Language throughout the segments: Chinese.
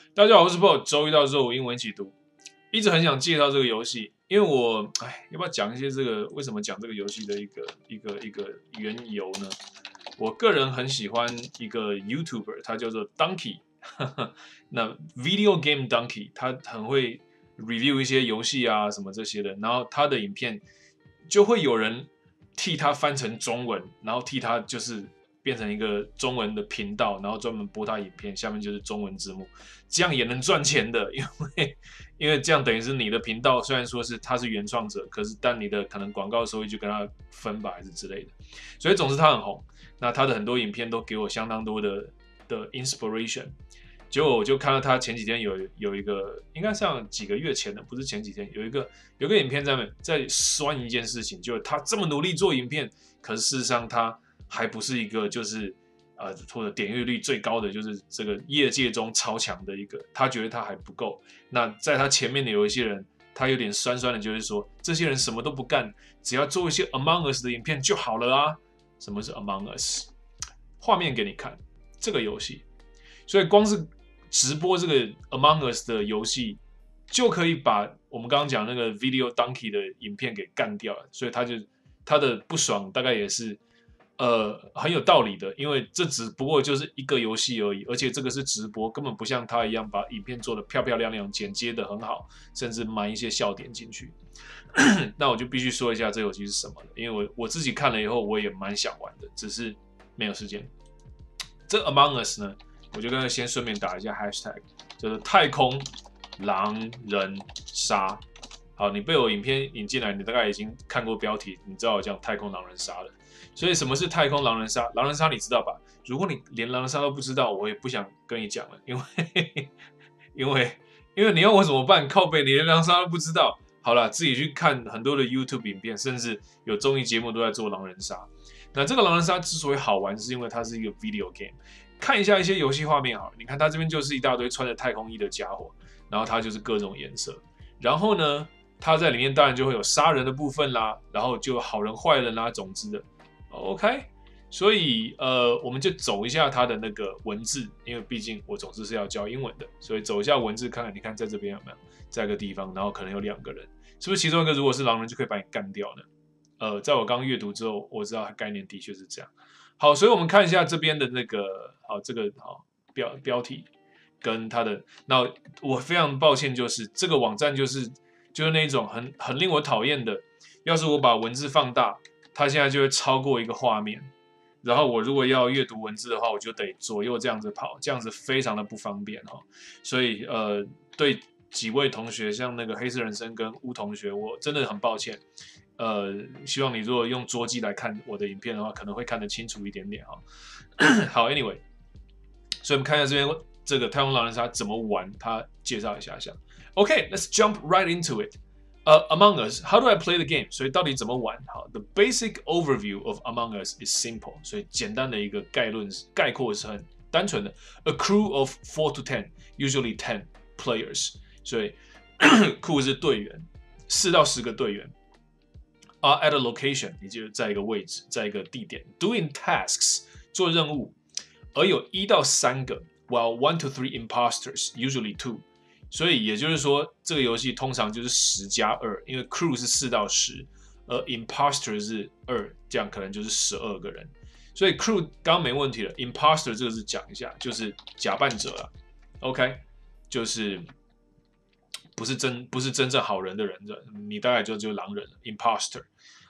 大家好，我是 Paul， 周一到周五英文一起读。一直很想介绍这个游戏，因为要不要讲一些这个为什么讲这个游戏的一个缘由呢？我个人很喜欢一个 YouTuber， 他叫做 Donkey， 那 Video Game Donkey， 他很会 review 一些游戏啊什么这些的，然后他的影片就会有人替他翻成中文，然后替他就是变成一个中文的频道，然后专门播他影片，下面就是中文字幕，这样也能赚钱的，因为这样等于是你的频道虽然说是他是原创者，可是但你的可能广告收益就跟他分吧还是之类的，所以总之他很红，那他的很多影片都给我相当多的 inspiration。结果我就看到他前几天有一个，应该像几个月前的，不是前几天，有一个影片在酸一件事情，就是他这么努力做影片，可是事实上他还不是一个就是或者点阅率最高的，就是这个业界中超强的一个，他觉得他还不够。那在他前面的有一些人，他有点酸酸的，就是说这些人什么都不干，只要做一些 Among Us 的影片就好了啊。什么是 Among Us？ 画面给你看这个游戏，所以光是直播这个 Among Us 的游戏，就可以把我们刚刚讲那个 Video Donkey 的影片给干掉了。所以他的不爽大概也是很有道理的，因为这只不过就是一个游戏而已，而且这个是直播，根本不像他一样把影片做得漂漂亮亮，剪接得很好，甚至埋一些笑点进去。那我就必须说一下这游戏是什么了，因为我自己看了以后，我也蛮想玩的，只是没有时间。这 Among Us 呢，我就跟他先顺便打一下 hashtag， 就是太空狼人杀。好，你被我影片引进来，你大概已经看过标题，你知道我讲太空狼人杀了。所以什么是太空狼人杀？狼人杀你知道吧？如果你连狼人杀都不知道，我也不想跟你讲了，因为你要我怎么办？靠北，你连狼人杀都不知道。好了，自己去看很多的 YouTube 影片，甚至有综艺节目都在做狼人杀。那这个狼人杀之所以好玩，是因为它是一个 video game。看一下一些游戏画面好了，你看它这边就是一大堆穿着太空衣的家伙，然后它就是各种颜色。然后呢，它在里面当然就会有杀人的部分啦，然后就有好人坏人啦，总之的。OK， 所以我们就走一下它的那个文字，因为毕竟我总之是要教英文的，所以走一下文字看看，你看在这边有没有，在一个地方，然后可能有2个人，是不是其中一个如果是狼人就可以把你干掉呢？在我刚阅读之后，我知道概念的确是这样。好，所以我们看一下这边的那个这个标题跟它的，那我非常抱歉，就是这个网站就是那种很令我讨厌的，要是我把文字放大。它现在就会超过一个画面，然后我如果要阅读文字的话，我就得左右这样子跑，这样子非常的不方便哈。所以对几位同学，像那个黑色人生跟乌同学，我真的很抱歉。希望你如果用桌机来看我的影片的话，可能会看得清楚一点点哈。好 ，Anyway， 所以我们看一下这边这个太空狼人杀怎么玩，他介绍一下。OK，let's jump right into it。Among Us, how do I play the game? 所以到底怎么玩？好 ，The basic overview of Among Us is simple. 所以简单的一个概括是很单纯的。A crew of 4 to 10, usually 10 players. 所以crew 是队员，4到10个队员。Are at a location， 也就是在一个位置，在一个地点。Doing tasks， 做任务，而有1到3个。While 1 to 3 imposters, usually 2。所以也就是说，这个游戏通常就是10加2，因为 crew 是4到10，而 imposter 是2，这样可能就是12个人。所以 crew 刚刚没问题了 ，imposter 这个是讲一下，就是假扮者啊 ，OK， 就是不是真正好人的人，你大概就狼人了 ，imposter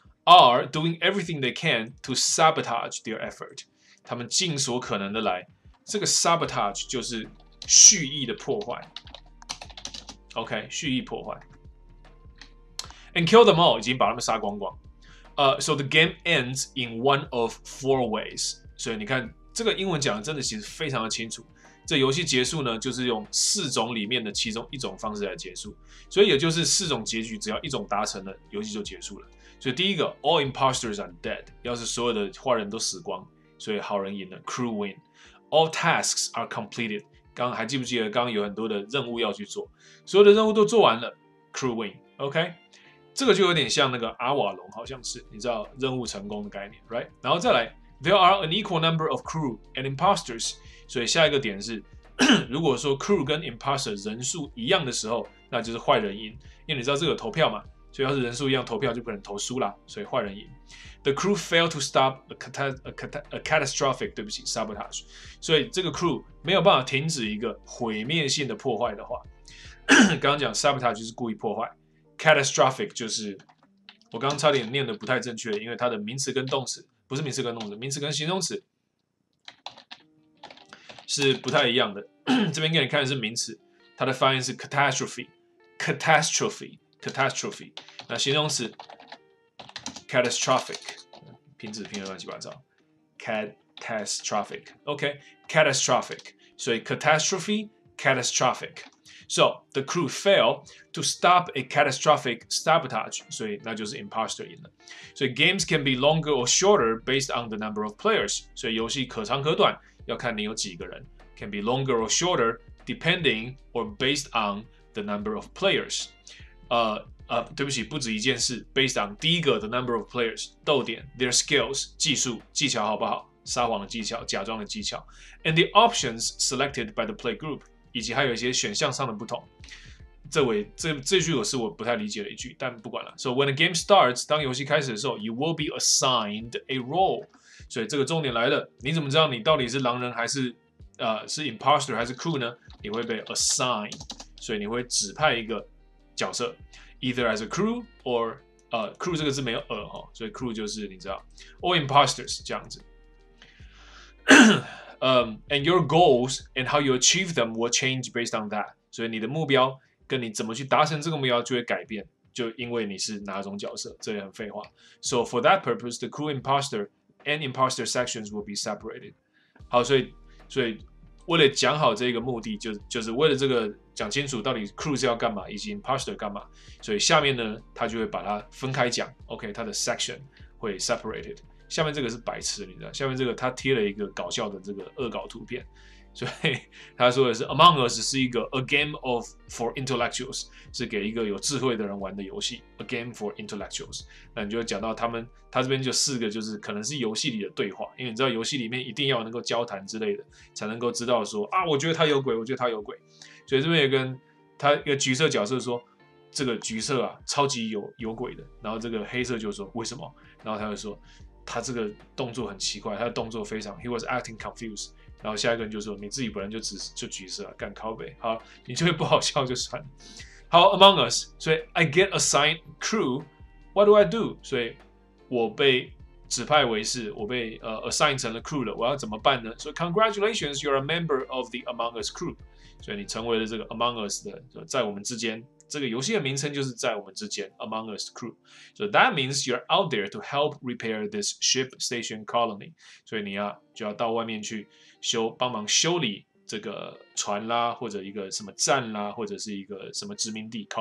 are doing everything they can to sabotage their effort， 他们尽所可能的来，这个 sabotage 就是蓄意的破坏。OK， 蓄意破坏 ，and kill them all， 已经把他们杀光光。So the game ends in one of 4 ways。所以你看这个英文讲的真的其实非常的清楚。这游戏结束呢，就是用4种里面的其中1种方式来结束。所以也就是4种结局，只要1种达成了，游戏就结束了。所以第一个 ，all imposters are dead， 要是所有的坏人都死光，所以好人赢了 ，crew win。All tasks are completed。刚还记不记得？刚刚有很多的任务要去做，所有的任务都做完了 ，crew win。OK， 这个就有点像那个阿瓦隆，好像是你知道任务成功的概念 ，right？ 然后再来 ，There are an equal number of crew and imposters， 所以下一个点是如果说 crew 跟 imposter 人数一样的时候，那就是坏人赢，因为你知道这个有投票嘛，所以要是人数一样投票就不能投输啦，所以坏人赢。The crew failed to stop a catastrophic 对不起 sabotage， 所以这个 crew 没有办法停止一个毁灭性的破坏的话，刚刚讲 sabotage 就是故意破坏 ，catastrophic 就是我刚刚差点念的不太正确，因为它的名词跟动词不是名词跟动词，名词跟形容词是不太一样的。这边给你看的是名词，它的发音是 catastrophe， 那形容词 catastrophic， 拼字拼的乱七八糟 ，catastrophic，OK，catastrophic， 所以 catastrophe。So the crew failed to stop a catastrophic sabotage， 所以那就是 imposter 赢了。所以 games can be longer or shorter based on the number of players， 所以游戏可长可短，要看你有几个人。Can be longer or shorter depending or based on the number of players。对不起，不止一件事 ，based on 第一个 the number of players， 逗点 their skills 技术技巧好不好？撒谎的技巧，假装的技巧 ，and the options selected by the play group。以及还有一些选项上的不同，这句我是我不太理解的一句，但不管了。So when the game starts， 当游戏开始的时候 ，you will be assigned a role。所以这个重点来了，你怎么知道你到底是狼人还是是 imposter 还是 crew 呢？你会被 assign， 所以你会指派一个角色 ，either as a crew or crew 这个字没有哈，所以 crew 就是你知道 or imposters 这样子。and your goals and how you achieve them will change based on that。所以你的目标跟你怎么去达成这个目标就会改变，就因为你是哪种角色，这也很废话。So for that purpose, the crew imposter and imposter sections will be separated。好，所以为了讲好这个目的，就是为了这个讲清楚到底 crew 是要干嘛，以及 imposter 干嘛，所以下面呢，他就会把它分开讲。OK， 它的 section 会 separated。下面这个是白痴，你知道？下面这个他贴了一个搞笑的这个恶搞图片，所以他说的是 Among Us 是一个 a game for intellectuals， 是给一个有智慧的人玩的游戏 ，a game for intellectuals。那你就讲到他这边就4个，就是可能是游戏里的对话，因为你知道游戏里面一定要能够交谈之类的，才能够知道说啊，我觉得他有鬼，我觉得他有鬼。所以这边也跟他一个橘色角色说，这个橘色啊超级有鬼的，然后这个黑色就说为什么？然后他就说。他这个动作很奇怪，他的动作非常 ，he was acting confused。然后下一个人就说：“你自己本来就橘色啊，干靠北。”好，你就会不好笑就算了。好 ，Among Us， 所以 I get assigned crew，what do I do？ 所以我被指派为是，我被assign 成了 crew 了，我要怎么办呢？所以 Congratulations, you're a member of the Among Us crew。所以你成为了这个 Among Us 的，在我们之间。这个游戏的名称就是在我们之间 Among Us Crew， so that means you're out there to help repair this ship station colony。所以你就要到外面去帮忙修理这个船啦，或者一个什么站啦，或者是一个什么殖民地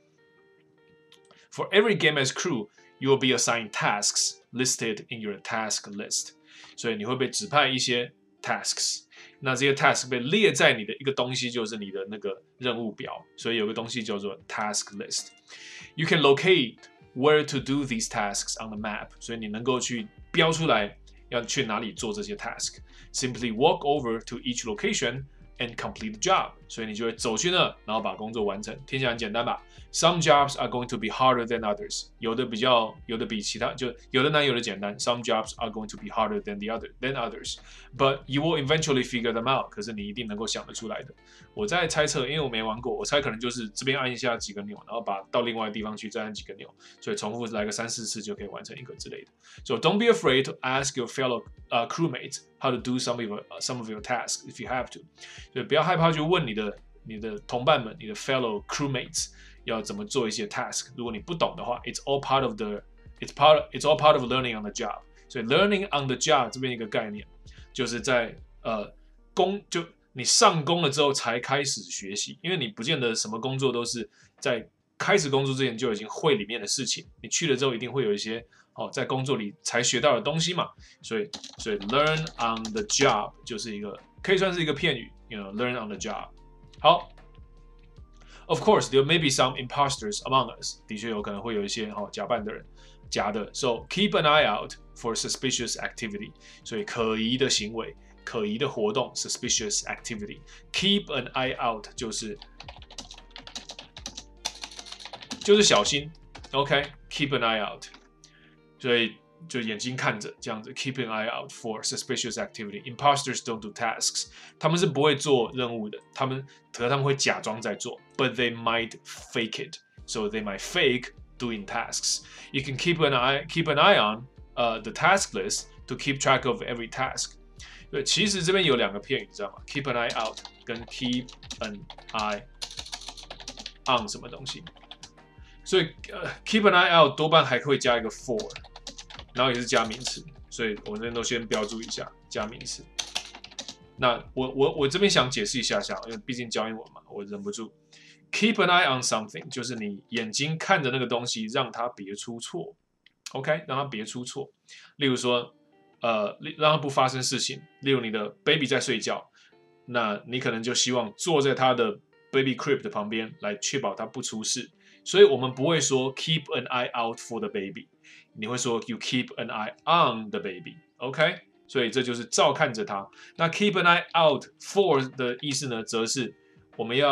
colony。For every game as crew, you will be assigned tasks listed in your task list。所以你会被指派一些 tasks。那这些 task 被列在你的一个东西，就是你的那个任务表，所以有个东西叫做 task list。You can locate where to do these tasks on the map， 所以你能够去标出来要去哪里做这些 task。Simply walk over to each location and complete the job， 所以你就会走去那，然后把工作完成。听起来很简单吧 ？Some jobs are going to be harder than others， 有的比其他就有的难，有的简单。Some jobs are going to be harder than others，but you will eventually figure them out。可是你一定能够想得出来的。我在猜测，因为我没玩过，我猜可能就是这边按一下几个钮，然后到另外的地方去再按几个钮，所以重复来个3、4次就可以完成一个之类的。So don't be afraid to ask your fellow crewmates how to do some of your tasks if you have to。所以不要害怕去问你的同伴们，你的 fellow crewmates 要怎么做一些 task。如果你不懂的话 ，it's all part of learning on the job。所以 learning on the job 这边一个概念，就是在就你上工了之后才开始学习，因为你不见得什么工作都是在开始工作之前就已经会里面的事情，你去了之后一定会有一些在工作里才学到的东西嘛。所以 learn on the job 就是一个可以算是一个片语 ，learn on the job。好。Of course, there may be some imposters among us. 的确有可能会有一些假扮的人，假的。So keep an eye out for suspicious activity. 所以可疑的行为可疑的活动 suspicious activity。Keep an eye out 就是小心 ，OK？Keep an eye out， 所以就眼睛看着这样子 ，keep an eye out for suspicious activity。Imposters don't do tasks， 他们是不会做任务的，他们会假装在做 ，but they might fake it，so they might fake doing tasks. You can keep an eye on the task list to keep track of every task. 对，其实这边有两个片语，你知道吗 ？Keep an eye out 跟 keep an eye on 什么东西？所以keep an eye out 多半还会加一个 for， 然后也是加名词，所以我这边都先标注一下加名词。那我这边想解释一下，因为毕竟教英文嘛，我忍不住。Keep an eye on something 就是你眼睛看着那个东西，让它别出错 ，OK， 让它别出错。例如说，让它不发生事情。例如你的 baby 在睡觉，那你可能就希望坐在他的 baby crib 的旁边，来确保他不出事。所以我们不会说 keep an eye out for the baby， 你会说 you keep an eye on the baby，OK？ 所以这就是照看着他。那 keep an eye out for 的意思呢，则是我们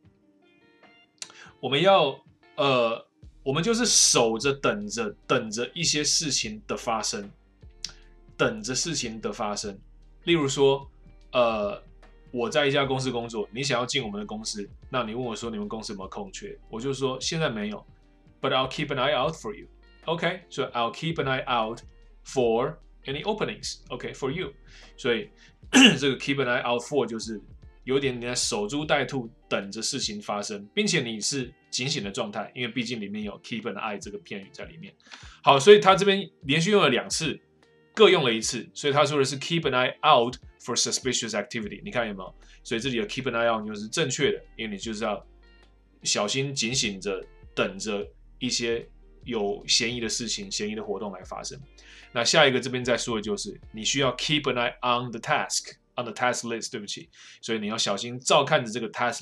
就是守着等着一些事情的发生，等着事情的发生。例如说，我在一家公司工作，你想要进我们的公司，那你问我说你们公司有没有空缺，我就说现在没有 ，but I'll keep an eye out for you。OK， 所以 I'll keep an eye out for any openings。OK for you， 所以这个 keep an eye out for 就是有点你在守株待兔，等着事情发生，并且你是警醒的状态，因为毕竟里面有 keep an eye 这个片语在里面。好，所以他这边连续用了2次，各用了1次，所以他说的是 keep an eye out for suspicious activity。你看有没有？所以这里的 keep an eye out 就是正确的，因为你就是要小心警醒着，等着一些有嫌疑的事情、嫌疑的活动来发生。那下一个这边再说的就是你需要 keep an eye on the task。On the task list， 对不起，所以你要小心照看着这个 task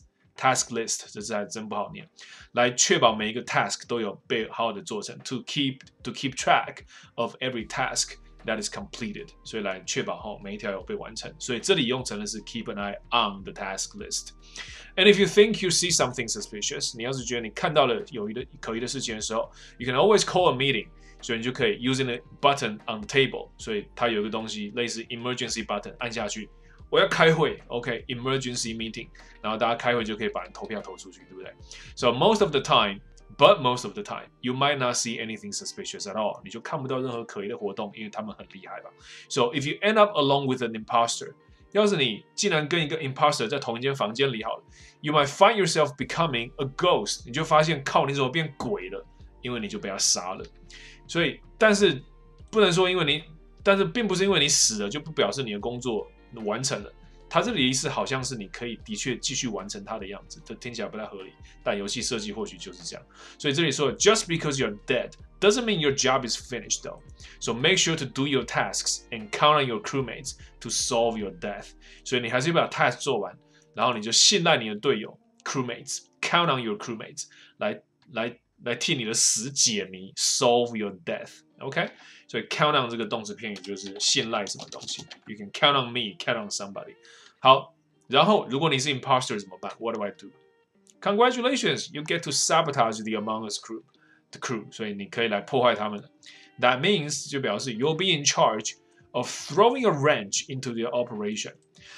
list， 这字还真不好念，来确保每一个 task 都有被好好的做成 ，to keep track of every task that is completed， 所以来确保每一条有被完成，所以这里用成的是 keep an eye on the task list。And if you think you see something suspicious， 你要是觉得你看到了有可疑的事情的时候 ，you can always call a meeting。所以你就可以 using a button on the table， 所以它有一个东西类似 emergency button， 按下去，我要开会 ，OK，emergency meeting， 然后大家开会就可以把投票投出去，对不对 ？So most of the time， you might not see anything suspicious at all， 你就看不到任何可疑的活动，因为他们很厉害吧。So if you end up along with an imposter， 要是你竟然跟一个 imposter 在同一间房间里好了 ，you might find yourself becoming a ghost， 你就发现靠，你怎么变鬼了？因为你就被他杀了。所以，但是不能说但是并不是因为你死了就不表示你的工作完成了。他这里的意思好像是你可以的确继续完成它的样子，这听起来不太合理，但游戏设计或许就是这样。所以这里说 ，Just because you're dead doesn't mean your job is finished though. So make sure to do your tasks and count on your crewmates to solve your death. 所以你还是要把 task 做完，然后你就信赖你的队友 crewmates，count on your crewmates 来替你的死解谜 ，solve your death，OK？、所以 count on 这个动词片语就是信赖什么东西 ，you can count on me，count on somebody。好，然后如果你是 imposter 怎么办 ？What do I do? Congratulations, you get to sabotage the Among Us the crew， 所以你可以来破坏他们。That means 就表示 you'll be in charge of throwing a wrench into their operation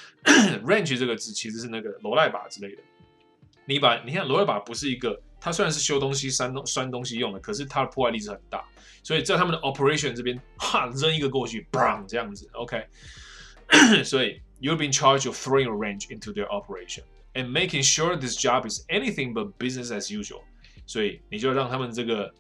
。wrench 这个字其实是那个罗赖把之类的。你看罗赖把不是一个。它虽然是修东西、酸东西用的，可是它的破坏力是很大，所以在他们的 operation 这边，扔一个过去 ，bang 这样子 ，OK 所以 you'll be in charge of throwing a wrench into their operation and making sure this job is anything but business as usual。所以你就让他们这个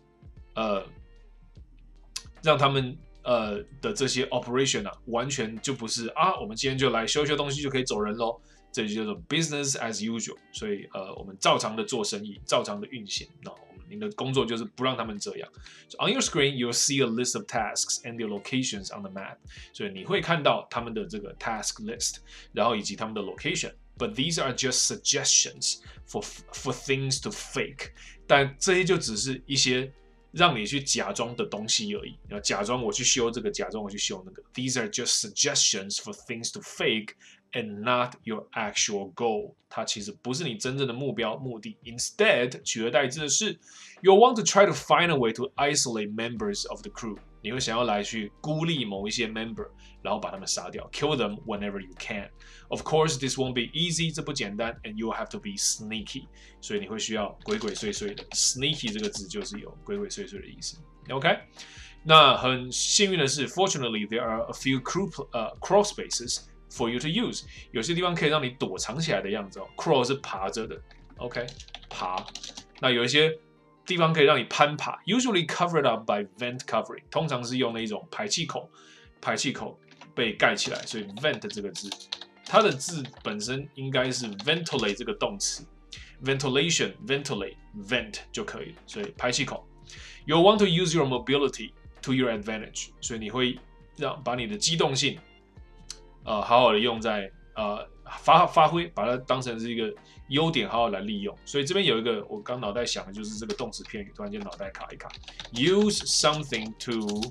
让他们的这些 operation 完全就不是我们今天就来修东西就可以走人咯。这就叫做 business as usual， 所以我们照常的做生意，照常的运行。那您的工作就是不让他们这样。So on your screen, you'll see a list of tasks and their locations on the map。所以你会看到他们的这个 task list， 然后以及他们的 location。But these are just suggestions for things to fake。但这些就只是一些让你去假装的东西而已。假装我去修这个，假装我去修那个。These are just suggestions for things to fake and not your actual goal. 它其实不是你真正的目标目的。Instead， 取而代之的是 ，you'll want to try to find a way to isolate members of the crew. 你会想要来去孤立某一些 member， 然后把他们杀掉 ，kill them whenever you can. Of course, this won't be easy. 这不简单 ，and you will have to be sneaky. 所以你会需要鬼鬼祟祟的。Sneaky 这个字就是有鬼鬼祟祟的意思。OK， 那很幸运的是 ，fortunately there are a few crawl spaces for you to use. 有些地方可以让你躲藏起来的样子哦。Crawl 是爬着的 ，OK， 爬。那有一些地方可以让你攀爬 ，usually covered up by vent covering， 通常是用那种排气口被盖起来，所以 vent 这个字，它的字本身应该是 ventilate 这个动词 ，ventilation ventilate vent 就可以了，所以排气口。You'll want to use your mobility to your advantage， 所以你会把你的机动性，好好的用在发挥，把它当成是一个优点，好好来利用。所以这边有一个我刚脑袋想的就是这个动词片语，突然间脑袋卡一卡。Use something to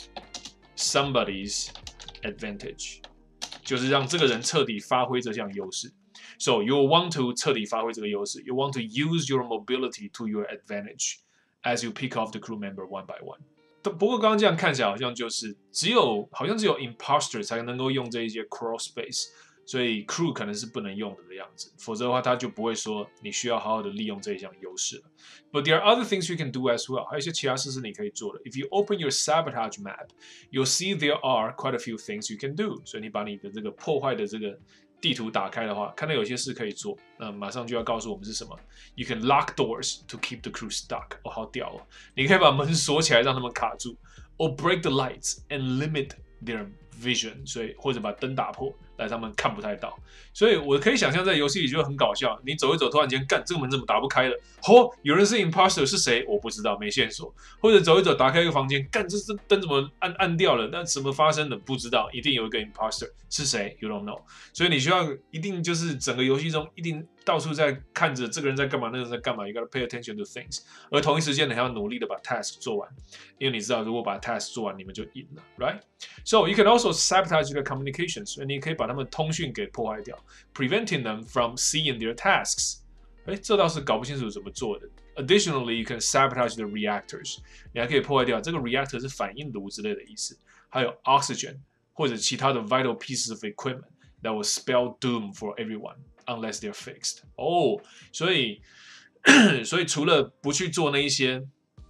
somebody's advantage， 就是让这个人彻底发挥这项优势。So you want to 彻底发挥这个优势。You want to use your mobility to your advantage as you pick off the crew member one by one。不过刚刚这样看起来好像就是好像只有 imposter 才能够用这一些 crawl space。所以 crew 可能是不能用的样子，否则的话他就不会说你需要好好的利用这一项优势了。But there are other things you can do as well， 还有一些其他事是你可以做的。If you open your sabotage map, you'll see there are quite a few things you can do。所以你把你的这个破坏的这个地图打开的话，看到有些事可以做，那马上就要告诉我们是什么。You can lock doors to keep the crew stuck。好屌哦！你可以把门锁起来，让他们卡住。Or break the lights and limit their vision， 所以或者把灯打破，让他们看不太到。所以我可以想象在游戏里就很搞笑，你走一走，突然间干这个门怎么打不开了？有人是 imposter 是谁？我不知道，没线索。或者走一走，打开一个房间，干这灯怎么暗掉了？那什么发生的？不知道，一定有一个 imposter 是谁 ？You don't know。所以你需要一定就是整个游戏中一定到处在看着这个人在干嘛，那个人在干嘛。You gotta pay attention to things。而同一时间，你还要努力的把 task 做完，因为你知道，如果把 task 做完，你们就赢了 ，right？So you can also sabotage their communications， 所以你可以把他们通讯给破坏掉 ，preventing them from seeing their tasks。这倒是搞不清楚怎么做的。Additionally, you can sabotage the reactors， 你还可以破坏掉这个 reactor 是反应炉之类的意思，还有 oxygen 或者其他的 vital pieces of equipment that will spell doom for everyone unless they're fixed。所以除了不去做那一些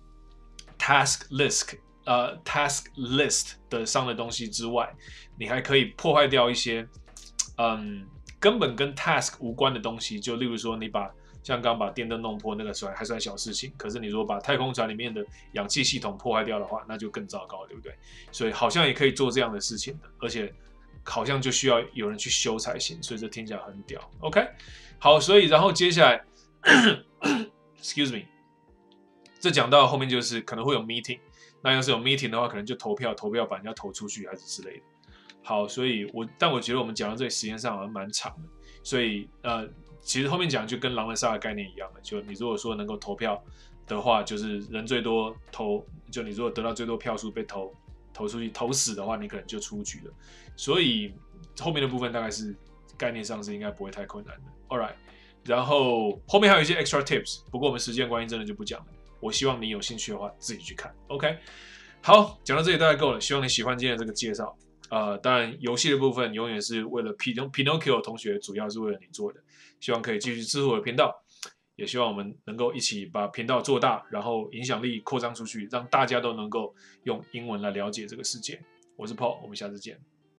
task list 的上的东西之外，你还可以破坏掉一些根本跟 task 无关的东西，就例如说你像刚把电灯弄破那个还算小事情，可是你如果把太空船里面的氧气系统破坏掉的话，那就更糟糕，对不对？所以好像也可以做这样的事情的，而且好像就需要有人去修才行，所以这听起来很屌。OK， 好，所以然后接下来，excuse me， 这讲到后面就是可能会有 meeting， 那要是有 meeting 的话，可能就投票把人家投出去还是之类的。好，所以但我觉得我们讲到这里时间上好像蛮长的，所以其实后面讲就跟狼人杀的概念一样的，就你如果说能够投票的话，就是人最多就你如果得到最多票数被投出去投死的话，你可能就出局了。所以后面的部分大概是概念上是应该不会太困难的。All right， 然后后面还有一些 extra tips， 不过我们时间关系真的就不讲了。我希望你有兴趣的话自己去看。OK， 好，讲到这里大概够了，希望你喜欢今天的这个介绍。当然，游戏的部分永远是为了 Pinocchio 同学，主要是为了你做的。希望可以继续支持我的频道，也希望我们能够一起把频道做大，然后影响力扩张出去，让大家都能够用英文来了解这个世界。我是 Paul， 我们下次见。